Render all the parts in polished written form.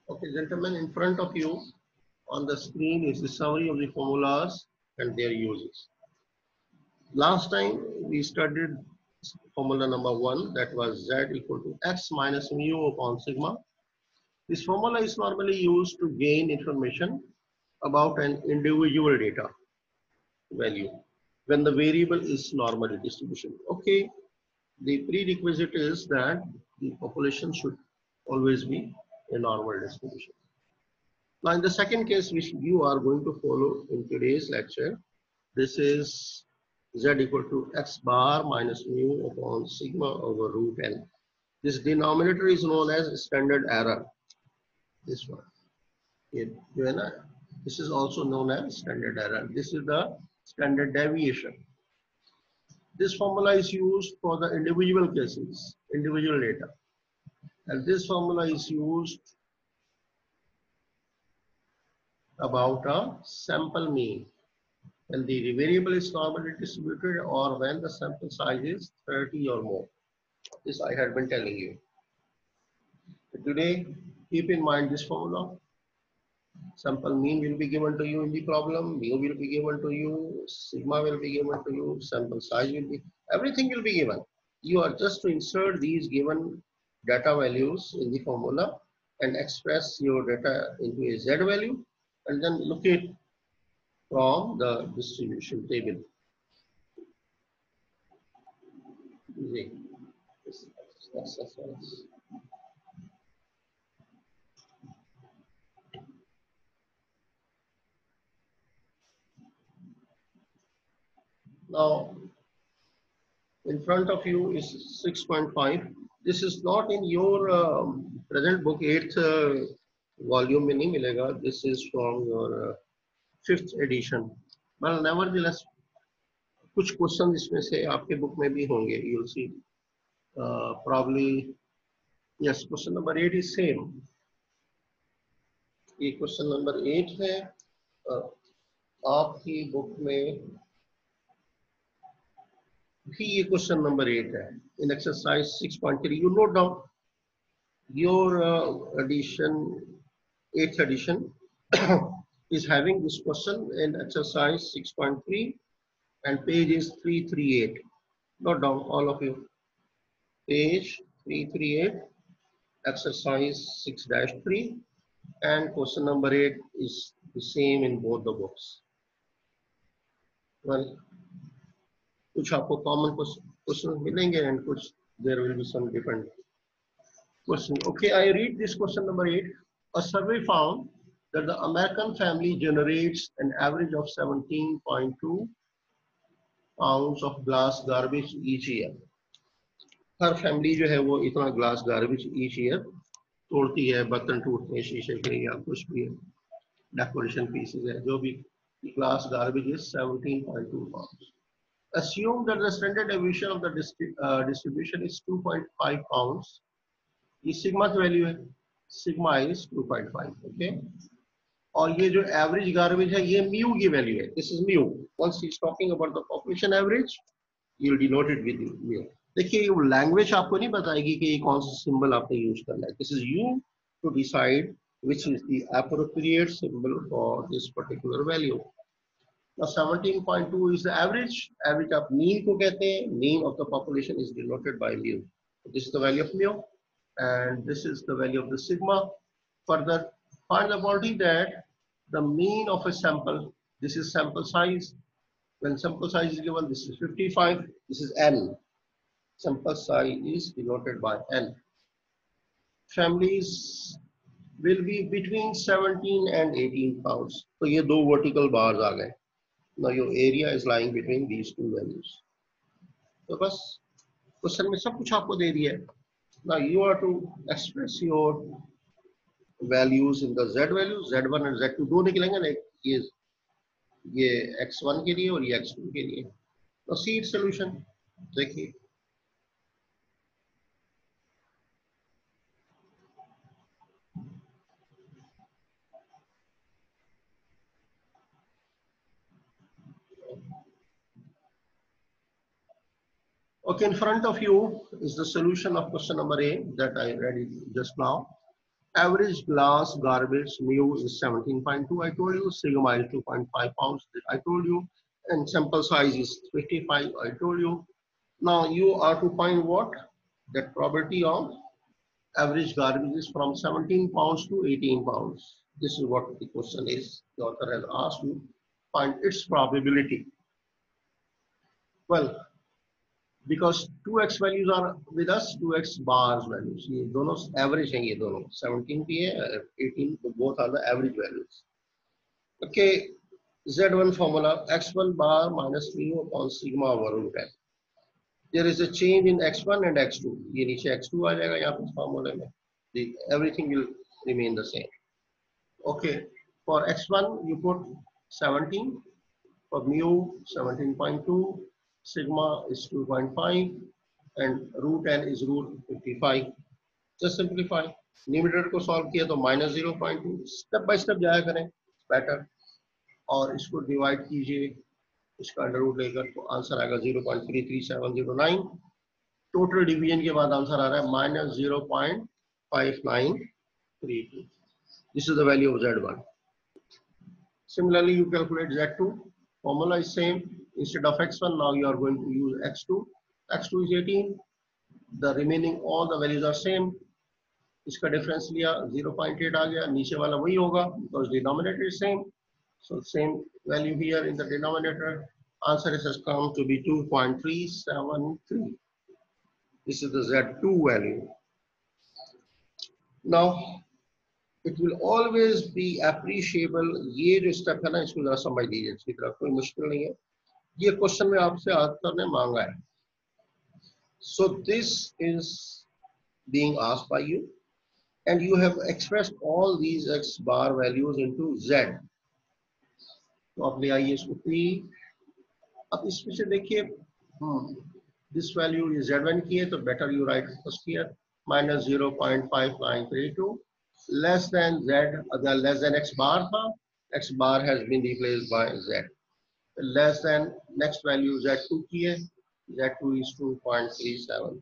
Okay, gentlemen, in front of you on the screen is the summary of the formulas and their uses. Last time we studied formula number 1, that was z equal to x minus mu upon sigma. This formula is normally used to gain information about an individual data value when the variable is normally distribution. Okay, the prerequisite is that the population should always be a normal distribution. Now, in the second case, which you are going to follow in today's lecture, this is z equal to x bar minus mu upon sigma over root n. This denominator is known as standard error. This one. This is also known as standard error. This is the standard deviation. This formula is used for the individual cases, individual data. And this formula is used about a sample mean. When the variable is normally distributed or when the sample size is 30 or more. This I had been telling you. Today, keep in mind this formula. Sample mean will be given to you in the problem, mu will be given to you, sigma will be given to you, sample size will be, everything will be given. You are just to insert these given data values in the formula and express your data into a z value and then look it from the distribution table. Now, in front of you is 6.5. This is not in your present book, 8th volume में नहीं मिलेगा. This is from your 5th edition. But nevertheless, कुछ question इसमें से आपके book में भी होंगे. You'll see. Probably, yes, question number 8 is same. ये क्वेश्चन नंबर 8 है. आपकी बुक में भी ये क्वेश्चन नंबर 8 है. In exercise 6.3, you note down your edition, 8th edition is having this question in exercise 6.3 and page is 338. Note down all of you. Page 338, exercise 6-3 and question number 8 is the same in both the books. Well, कुछ आपको common questions मिलेंगे and कुछ there will be some different question. Okay, I read this question number 8. A survey found that the American family generates an average of 17.2 pounds of glass garbage each year. हर family जो है वो इतना glass garbage each year तोड़ती है. बर्तन टूटते हैं शीशे के या कुछ भी डेकोरेशन पीसेस है, जो भी glass garbage is 17.2 pounds. Assume that the standard deviation of the distribution is 2.5 pounds. ये सिग्मा की वैल्यू है. Sigma is 2.5. ओके, और ये जो एवरेज गार्बेज है ये म्यू की वैल्यू है. This is mu. Once he is talking about the population average, you will denote it with mu. देखिए, ये लैंग्वेज आपको नहीं बताएगी कि ये कौन सा सिंबल आपने यूज करना है. This is you to decide which is the appropriate symbol for this particular value. Now 17.2 is the average. Average आप mean को कहते हैं. Mean of the population is denoted by mu. This is the value of mu, and this is the value of the sigma. Further, find the quantity that the mean of a sample. This is sample size. When sample size is given, this is 55. This is n. Sample size is denoted by n. Families will be between 17 and 18 pounds. So ये दो vertical bars आ गए. Now your area is lying between these two values. तो बस question में सब कुछ आपको दे दिया है. Now you are to express your values in the z values. Z1 and Z2 दो निकलेंगे ना. ये x1 के लिए और ये x2 के लिए. Now see its solution. देखिए, okay, in front of you is the solution of question number A that I read it just now. Average glass garbage mu is 17.2. I told you sigma is 2.5 pounds. I told you, and sample size is 55. I told you. Now you are to find what? That probability of average garbage is from 17 pounds to 18 pounds. This is what the question is. The author has asked you find its probability. Well, because 2x values are with us, 2x bars values. ये दोनों average हैं, ये दोनों 17 भी है, 18, both are the average values. Okay, Z1 formula x1 bar minus mu upon sigma over root n. There is a change in x1 and x2. ये नीचे x2 आ जाएगा यहाँ पे formula में. Everything will remain the same. Okay, for x1 you put 17, for mu 17.2, sigma is 2.5, and root n is root 55. Just simplify. Numerator को solve किया तो minus 0.2. Step by step जाया करें, better. और इसको divide कीजिए, इसका अंडर रूट लेकर तो आंसर आएगा 0.33709. टोटल डिवीजन के बाद आंसर आ रहा है minus 0.5932. This is the value of Z1. Similarly, you calculate Z2. Formula is same. Instead of x1, now you are going to use x2. x2 is 18. The remaining all the values are same. इसका difference लिया 0.8 आ गया. नीचे वाला वही होगा because denominator is same. So same value here in the denominator. Answer has come to be 2.373. This is the Z2 value. Now it will always be appreciable. ये जो step है ना, इसको जरा समझ लीजिए अच्छी तरह, कोई मुश्किल नहीं है. ये क्वेश्चन में आपसे आंसर ने मांगा है. So this is being asked by you, and you have expressed all these x bar values into z. तो आप ले आइए इसको p. अब इसमें से देखिए, this value is z1 की है, तो better you write first here minus 0.5932. Less than z, अगर less than x bar था, x bar has been replaced by z. Less than next value z2 की है, z2 is 2.37.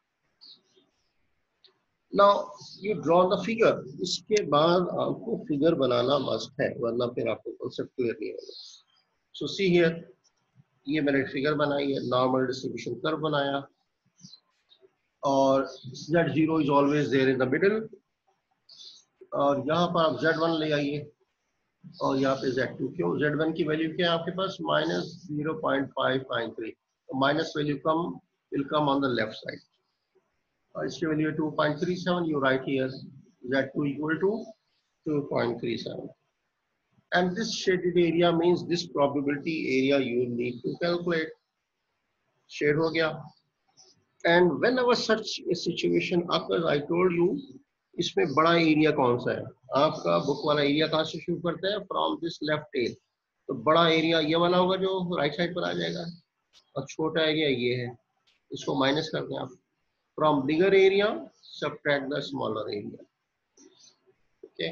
Now you draw the figure. इसके बाद आपको figure बनाना must है, वरना फिर आपको concept clear नहीं होगा. So see here, ये मैंने figure बनाई है, normal distribution curve बनाया, और z0 is always there in the middle. और यहाँ पर आप Z1 ले आइए और यहाँ पे Z2. क्यों? Z1 की वैल्यू क्या है आपके पास? minus 0.593. तो minus value will come on the left side. और इसकी value 2.37. You write here Z2 equal to 2.37. And this shaded area means this probability area you need to calculate. Shade हो गया. And whenever such a situation occurs, I told you, इसमें बड़ा area कौन सा है? आपका बुक वाला area कहाँ से शुरू करता है? From this left tail. तो बड़ा एरिया ये वाला होगा जो राइट साइड पर आ जाएगा, और छोटा एरिया ये है, इसको माइनस कर दें आप. From bigger area subtract the smaller area. Okay,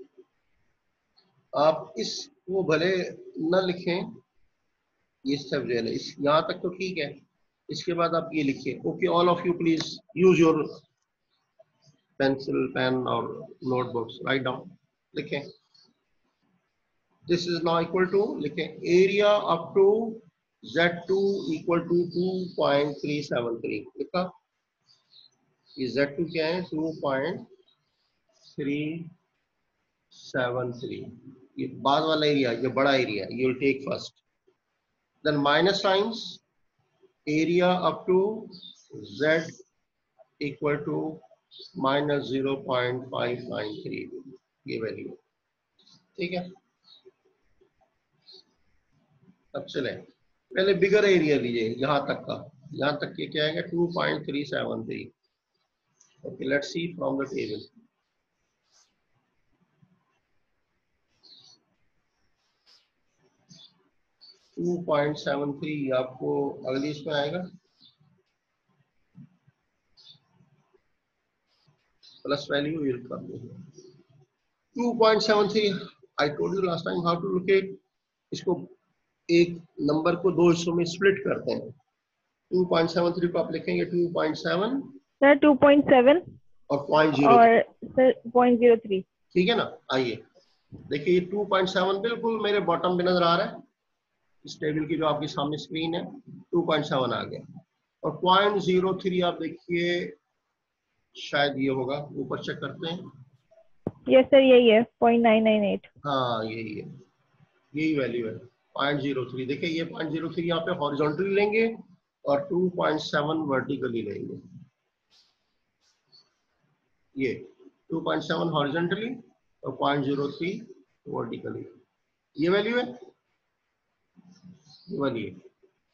आप इसको भले न लिखें, ये सब जो है इस यहाँ तक तो ठीक है. इसके बाद आप ये लिखिए. Okay, all of you please use your pencil, pen or notebooks. Write down. लिखें. This is now equal to, लिखें, area up to Z2 equal to 2.373. लिखा. ये Z2 क्या है? 2.373. ये बाद वाला एरिया, ये बड़ा area, you will take first. Then minus signs, area up to Z equal to minus 0.593. ये वैल्यू. ठीक है. अब चले, पहले बिगर एरिया लीजिए, यहाँ तक का, यहाँ तक के क्या आएगा? 2.373. Okay, let's see from the table. To 2.73 आपको अगली इसमें आएगा प्लस वैल्यू विल कर दो 2.73. I told you last time how to look at. इसको एक नंबर को दो हिस्सों में स्प्लिट करते हैं. 2.73 को आप लिखेंगे 2.7 सर 2.7 और 0.03 और सर 0.03। ठीक है ना। आइए देखिए ये 2.7 बिल्कुल मेरे बॉटम पे नजर आ रहा है, इस टेबल की जो आपके सामने स्क्रीन है 2.7 आ गया। और 0.03 आप देखिए शायद ये होगा, ऊपर चेक करते हैं। यस सर यही है 0.998। हाँ यही है, यही वैल्यू है 0.03। देखिए ये 0.03 यहाँ पे हॉरिजॉन्टली लेंगे और 2.7 वर्टिकली लेंगे। ये 2.7 हॉरिजॉन्टली और 0.03 वर्टिकली, ये वैल्यू है, ये वाली है।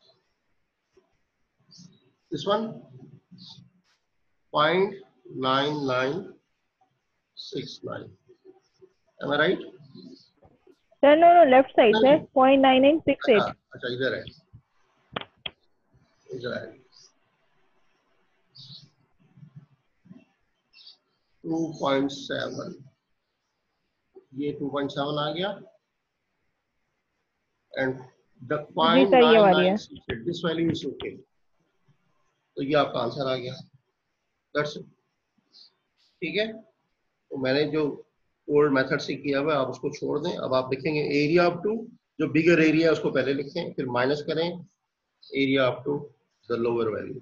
This one 0.9969, am I right? Sir no no left side sir नहीं, 0.9968। अच्छा इधर है, इधर है 2.7, ये 2.7 आ गया एंड द जी सर ये वाली है। 0.9968 दिस वैल्यू इज ओके। तो ये आपका आंसर आ गया, दैट्स इट। ठीक है, तो मैंने जो ओल्ड मेथड से किया हुआ है आप उसको छोड़ दें। अब आप लिखेंगे एरिया अप टू, जो बिगर एरिया है उसको पहले लिखें, फिर माइनस करें area up to the lower value.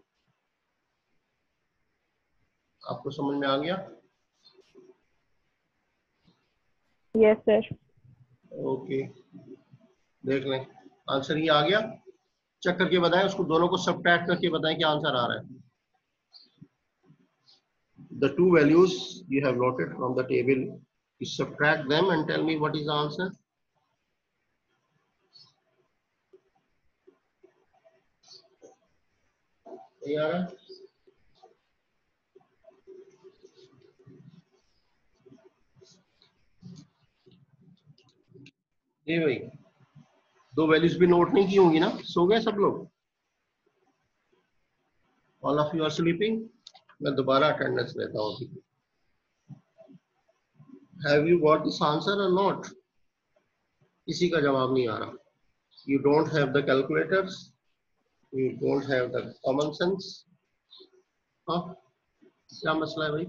आपको समझ में आ गया? Yes sir. ओके, देख लें आंसर ये आ गया। चेक करके बताएं, उसको दोनों को सबट्रैक्ट करके बताएं क्या आंसर आ रहा है। The two values you have noted from the table, you subtract them and tell me what is the answer. नहीं आ रहा? ये भाई दो वैल्यूज भी नोट नहीं की होंगी ना, सो गए सब लोग? All of you are sleeping. मैं दोबारा अटेंडेंस लेता हूँ अभी। Have you got this answer और नॉट? किसी का जवाब नहीं आ रहा। You don't have the calculators, you don't have the common sense. हाँ, क्या मसला है भाई?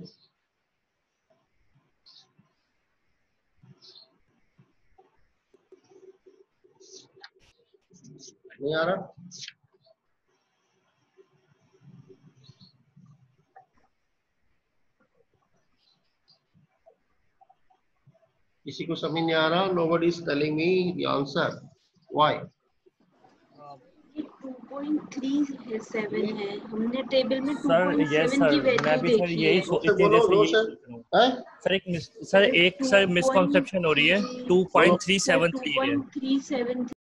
नहीं आ रहा? किसी को समझ नहीं आ रहा? Nobody is telling me the answer, why? 2.37 है, हमने टेबल में सर यस 2.7 सर की मैं वैल्यू भी सर देखी यही है। इतनी बोलो देर से नो यही सर। सोच रहा हूँ हैं? सर। एक सर मिसकॉन्सेप्शन हो रही है 2.373 है। 2.37